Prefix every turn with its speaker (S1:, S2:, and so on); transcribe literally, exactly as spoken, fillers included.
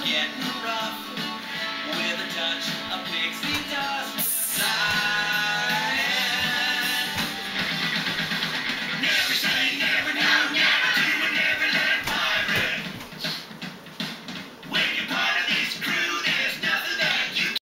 S1: getting rough with a touch of pixie dust. Slide